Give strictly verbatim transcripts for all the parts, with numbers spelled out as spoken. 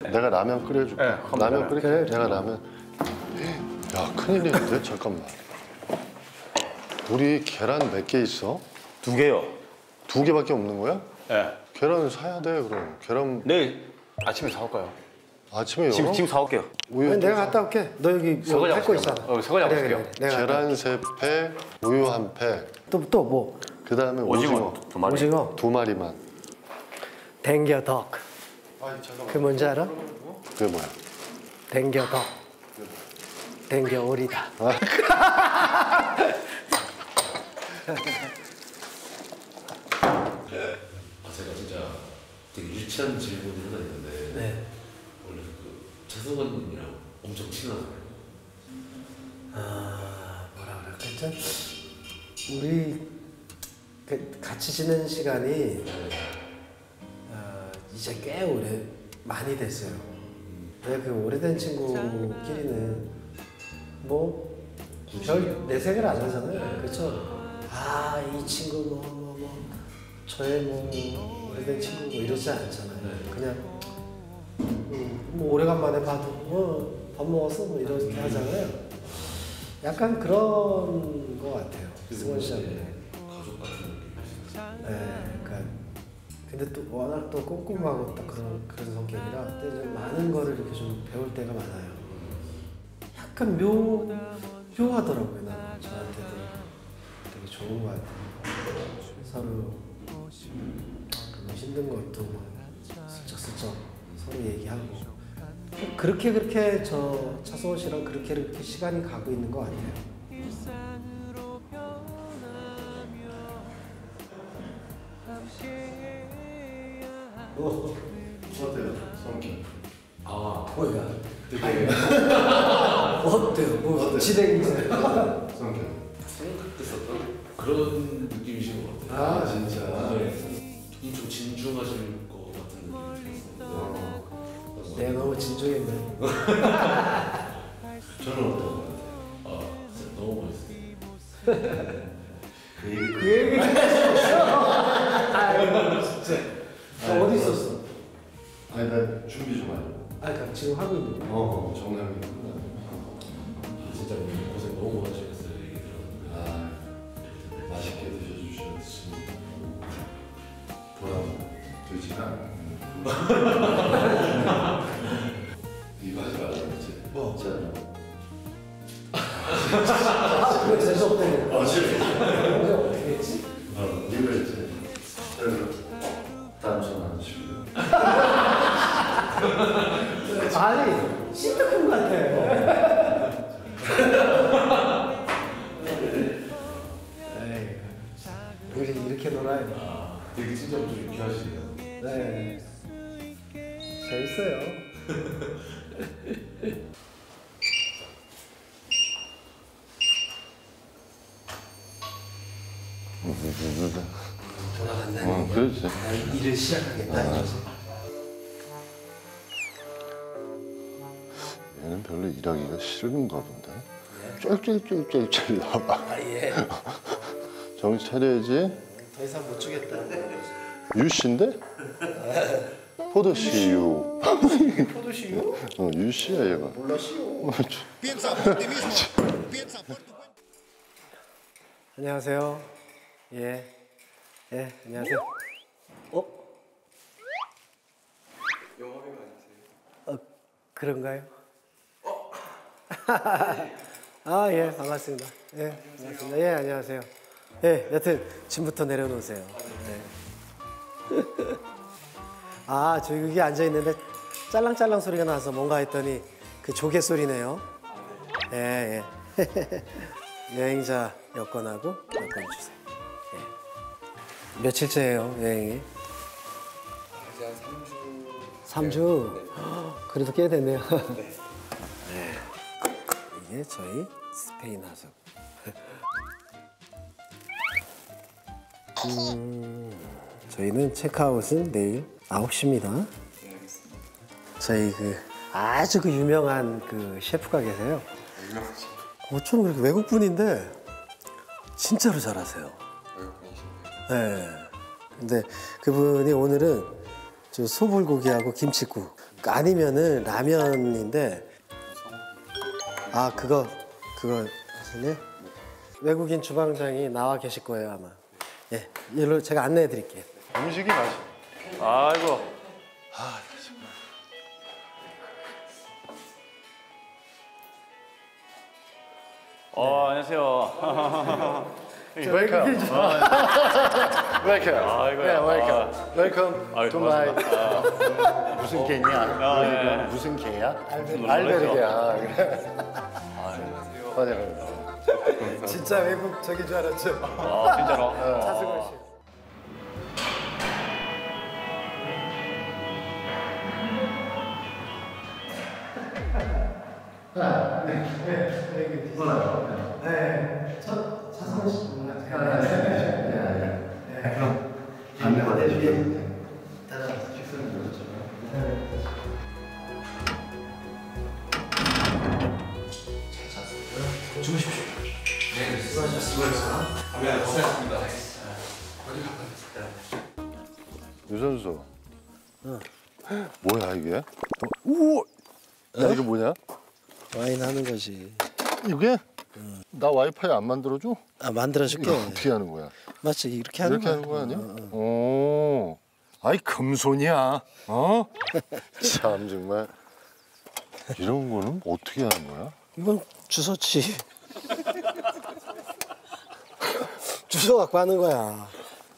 내가 라면 끓여줄게. 네, 라면 끓일게. 그래, 내가 라면. 야, 큰일인데? 잠깐만. 우리 계란 몇 개 있어? 두 개요. 두 개밖에 없는 거야? 네. 계란을 사야 돼, 그럼. 계란 내일 아침에 사올까요? 아침에 지금 열어? 지금 사올게요. 우유 아니, 좀 내가 사. 갔다 올게. 너 여기 설거지 할 거 하고 있잖아. 어, 설거지 하고 그래, 있을게요. 그래, 그래. 내가 계란 세 팩, 우유 한 팩. 또 또 뭐? 그 다음에 오징어 오징어 두 마리. 오징어. 두 마리만. 댕겨 덕. 그 뭔지 알아? 그게 뭐야? 댕겨 덕. 댕겨 오리다. 아, 제가 진짜 되게 유치한 질문이 하나 있는데 네. 원래 그 최성원님이랑 엄청 친하잖아요. 아 뭐라 그럴까? 우리 그 같이 지낸 시간이 어, 이제 꽤 오래 많이 됐어요. 근데 그 오래된 친구끼리는 뭐 별 내색을 안 하잖아요. 그렇죠? 아 이 친구 뭐 뭐 뭐 저의 뭐 오래된 친구 뭐 이러지 않잖아요. 그냥 음, 뭐 오래간만에 봐도 뭐 밥 먹었어 뭐 이렇게 하잖아요. 약간 그런 거 같아요. 승원 씨하고는. 가족 같은 느낌이시죠? 네, 그러니까 근데 또 워낙 또 꼼꼼하고 딱 그런 그런 성격이라 근데 좀 많은 거를 이렇게 좀 배울 때가 많아요. 약간 묘 묘하더라고요. 나는 저한테도 되게 좋은 거 같아요. 서로 뭐 힘든 것도 막 슬쩍슬쩍 서로 얘기하고 그렇게 그렇게 저 차승원 씨랑 그렇게 그렇게 시간이 가고 있는 것 같아요. 어, 어때요? 성격. 아, 뭐야? 되게 어때요? 뭐 진행이세요? 성격. 생각했었던 그런 느낌이신 것 같아요. 아, 진짜. 네. 엄청 진중하실 것 같은 느낌이 들었어요. 내가 너무 진중했네. 저는 어떤 것 같아요? 아, 진짜 너무 멋있어요. 그 얘기 그 얘기를 했어. 아이고 진짜. 아, 어디 있었어? 아니, 나 준비 좀 하려고. 아, 그러니까 지금 하고 있는 거. 어, 정남이. 아, 진짜 오늘 고생 너무 많으시겠어요. 얘기 들었는데. 아, 맛있게 드셔주셨습니다. 보람 되지만 이거 하지 말라 그랬지? 뭐? 짠. 아, 그거 재수없다네. 아, 싫어. 그거 어떻게 했지? 어, 이거 했지. 그래서 다음 전화 안 주시고요. 아니, 시트콤 같아. 에이, 우리 이렇게 놀아요. 아, 되게 진짜 엄청 유쾌하시네요. 네. 재밌어요. 돌아간다는 어, 그렇지. 일을 시작하겠다 이거지. 얘는 별로 일하기가 싫은가 본데. 쫄쫄쫄쫄쫄 나와. 아 예. 정신 차려야지. 더 이상 못 주겠다. 유씨인데? 포도씨유. 포도시유? 어, 유씨야 얘가. 몰라시오. 안녕하세요. 예. 예, 안녕하세요. 어? 영업인 거 아니세요? 어, 그런가요? 아, 예, 반갑습니다. 예, 반갑습니다. 예, 안녕하세요. 예, 여튼 짐부터 내려놓으세요. 네. 아, 저 여기 앉아 있는데 짤랑짤랑 소리가 나서 뭔가 했더니 그 조개 소리네요. 예, 예. 여행자 여권하고 여권 주세요. 예. 며칠째예요, 여행이? 이제 한 삼 주. 삼 주? 네. 허, 그래도 꽤 됐네요. 네. 네. 이게 저희 스페인 하석. 음, 저희는 체크아웃은 내일 아홉 시입니다. 네, 알겠습니다. 저희 그 아주 그 유명한 그 셰프가 계세요. 유명하신 어쩜 그렇게 외국분인데 진짜로 잘하세요. 외국분이신데요. 네. 근데 그분이 오늘은 저 소불고기하고 김치국 아니면은 라면인데 아 그거 그거 선생님 외국인 주방장이 나와 계실 거예요 아마. 예, 일로 제가 안내해 드릴게요. 음식이 맛있. 아이고. 어, 안녕하세요. 웰컴. 웰컴. 아이고. 네, 웰컴. 웰컴 아유, 투 마이. 고맙습니다. 무슨 개냐? 아, 예. 무슨 개야? 놀라죠. 알베르게야. 그래. 맞아요. 진짜 외국 저기 줄 알았죠? 아, 진짜로. 차승원 씨. 유선수. 뭐야 이게? 우와. 야 이게 뭐냐? 와인 하는 거지. 이게? 나 와이파이 안 만들어줘? 아 만들어줄게. 이거 어떻게 하는 거야? 맞지 이렇게 하는 이렇게 거야. 하는 거 아니야? 오. 아이 금손이야. 어? 참 정말. 이런 거는 어떻게 하는 거야? 이건 주소지. 주소 갖고 하는 거야.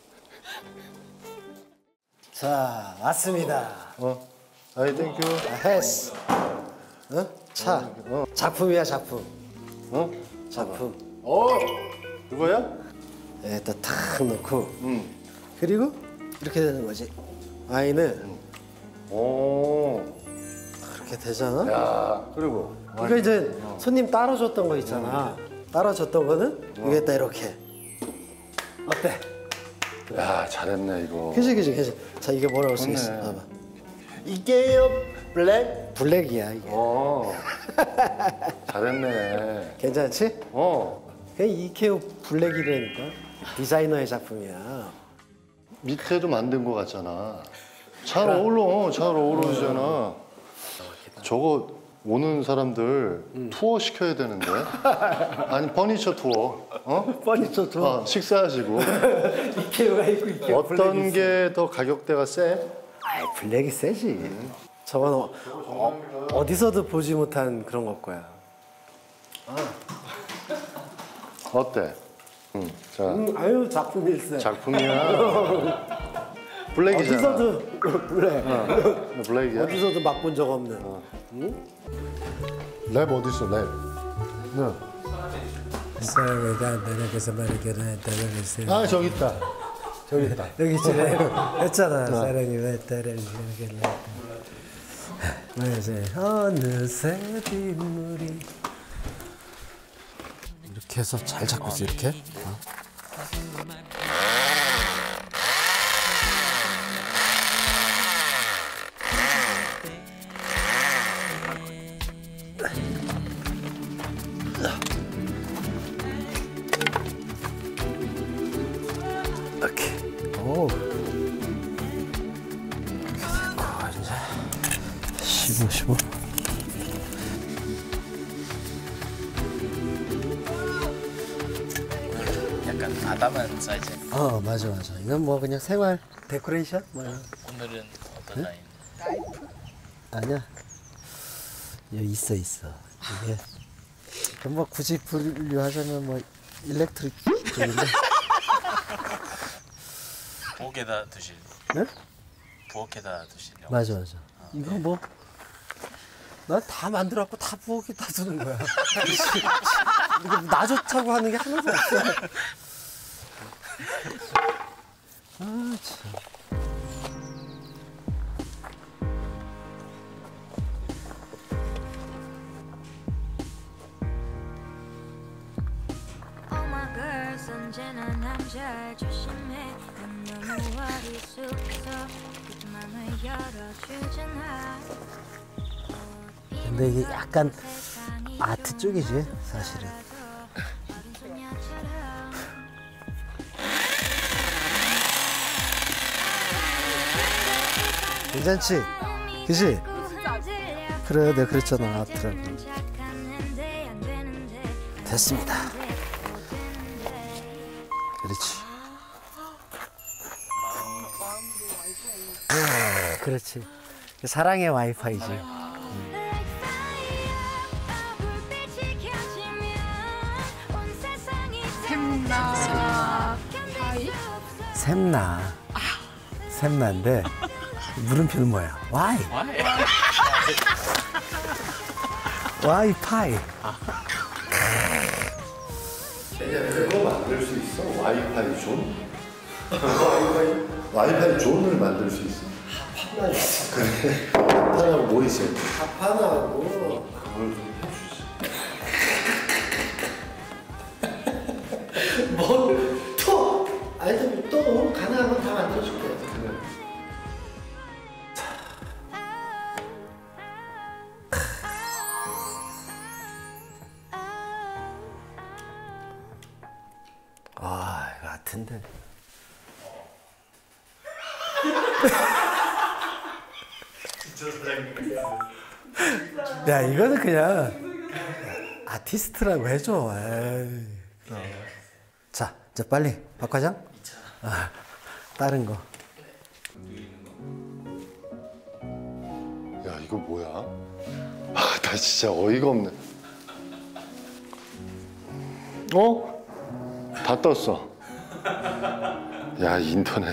자 왔습니다. 어? 아이 땡큐. 했어. 어? 차. 어. 작품이야 작품. 어? 작품. 어? 그거야? 여기다 탁 넣고 응. 그리고 이렇게 되는 거지. 와인을 오. 그렇게 되잖아. 야. 그리고. 이거 이제 손님 따로 줬던 거 있잖아. 따로 줬던 거는 여기다 이렇게. 어때? 야 잘했네 이거. 그지 그지 그지. 자 이게 뭐라고 써 있어? 좋네. 봐봐. 이게요 블랙. 블랙이야 이게. 어. 잘했네. 괜찮지? 어. 그냥 이케오 블랙이라니까. 디자이너의 작품이야. 밑에도 만든 거 같잖아. 잘 어울러. 잘 어우러지잖아. 저거 오는 사람들 투어 시켜야 되는데. 아니 퍼니처 투어. 어? 퍼니처 투어. 어, 식사하시고. 이케오가 있고 이케오 어떤 게 더 가격대가 세? 아이 블랙이 세지. 저건 어, 어, 어디서도 보지 못한 그런 것 거야. 어때? 응. 자, 음, 아유 작품일세. 작품이야. 블랙이잖아. 어디서도 블랙. 어, 블랙이야. 어디서도 맛본 적 없는. 랩 어디 있어? 랩. 네. 아 저기 있다. 저기 있다. 여기 있잖아. 했잖아. 사랑이 왜 따를 맞아. 어느새 빗물이 이렇게 해서 잘 잡고 있어 이렇게. 어. 이렇게. 오. 이렇게 됐고 이제 십오 십오. 약간 아담한 사이즈. 어 맞아 맞아. 이건 뭐 그냥 생활 데코레이션 뭐야. 오늘은 어떤 라인? 아니야. 여기 있어 있어. 이게 그럼 뭐 굳이 분류하자면 뭐 일렉트릭 쪽인데. 부엌에다 두실. 네? 부엌에다 두시려고. 맞아 맞아. 이거 뭐 난 다 만들었고 다 부엌에 다 두는 거야. 이거 나 좋다고 하는 게 하나도 없어. 아 참. 언제나 남자를 조심해. 난 너무 어리숙해서 그 맘을 열어주잖아. 근데 이게 약간 아트 쪽이지 사실은. 괜찮지? 그치? 그래, 내가 그랬잖아. 앞트라고. 됐습니다. 그렇지. 그렇지. 사랑의 와이파이지. 샘나 파이? 샘나. 샘나인데 물음표는 뭐야? 와이. 와이파이. 그거 만들 수 있어? 와이파이 존? 와이파이, 와이파이 존을 만들 수 있어? 하나 있어. 그래. 하나하고 뭐 있어요? 하나하고 그걸 좀 해주지. 뭘 또? 아니 또 가능하면 다 만들어줄게. 그래. 아, 이거 같은데. 야, 이거는 그냥 아티스트라고 해줘. 에이. 자, 이제 빨리 박 과장. 아, 다른 거. 야, 이거 뭐야? 아, 나 진짜 어이가 없네. 어? 다 떴어. 야, 인터넷.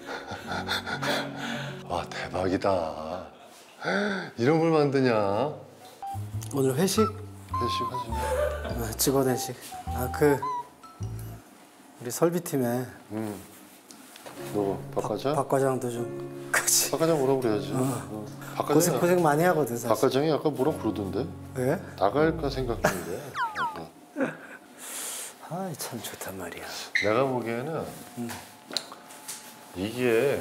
와, 대박이다. 이런 걸 만드냐? 오늘 회식? 회식하지. 아, 직원 회식. 아, 그 우리 설비팀에 응. 너 박 과장? 박 과장도 좀 같이. 박 과장 뭐라 그래야지. 어. 박 고생 과장이, 고생 많이 하거든 박 사실. 과장이 아까 뭐라 그러던데? 왜? 나갈까 생각 중인데. 아까. 아, 참 좋단 말이야. 내가 보기에는 이게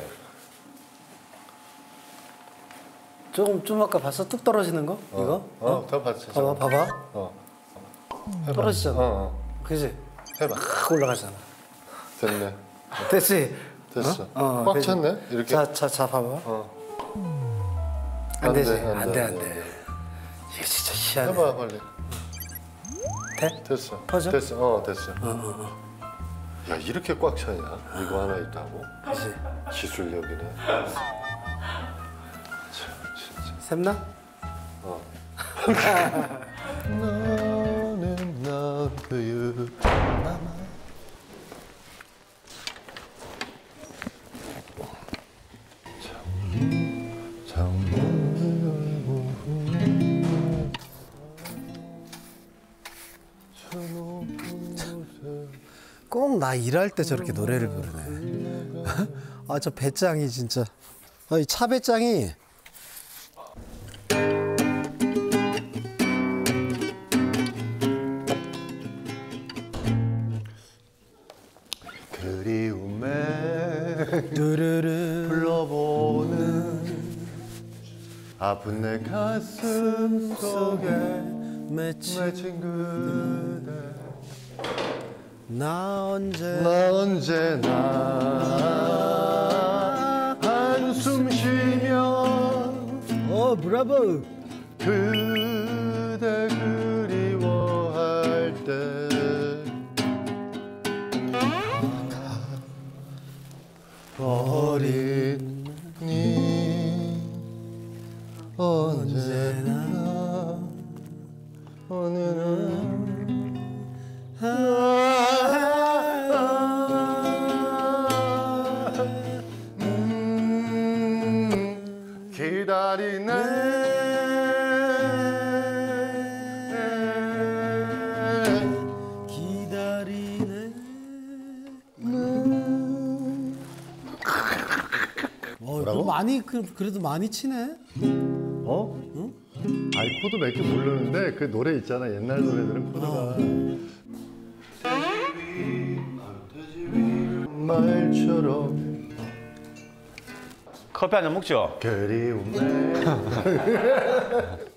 조금 좀 아까 봤어? 뚝 떨어지는 거? 어, 이거? 어, 다 봤지. 봐봐, 봐봐. 어. 해봐. 떨어지잖아. 어, 어. 그지? 해봐. 확 올라가잖아. 됐네. 됐지? 됐어. 어, 꽉 되지? 찼네. 이렇게. 자, 자, 자, 봐봐. 어. 안, 안 되지? 돼, 안 안 돼, 돼, 안 안 돼. 돼. 이게 진짜 희한해. 해봐 빨리. 돼? 됐어. 퍼져? 됐어. 어, 됐어. 어, 어, 어. 야, 이렇게 꽉 차냐? 이거 하나 있다고? 그지? 기술력이네. 참, 진짜. 샘나? 어. 나는 나의 나만. 꼭 나 일할 때 저렇게 노래를 부르네. 아, 저 배짱이 진짜. 아, 이 차 배짱이. 그리움에 르르르 불러보는 아픈 내 가슴 속에 맺힌 맺힌 그대 나 언제 나 언제나 한숨 쉬며 어 브라보 그대 그리워할 때 어린 니 언제나 어느 음, 기다리네 기다리네. 어, 뭐라고? 많이 그, 그래도 많이 치네. 어? 응? 아니 코드 몇 개 모르는데 그 노래 있잖아 옛날 노래들은 코드가 말처럼 커피 한 잔 먹죠? 그리움에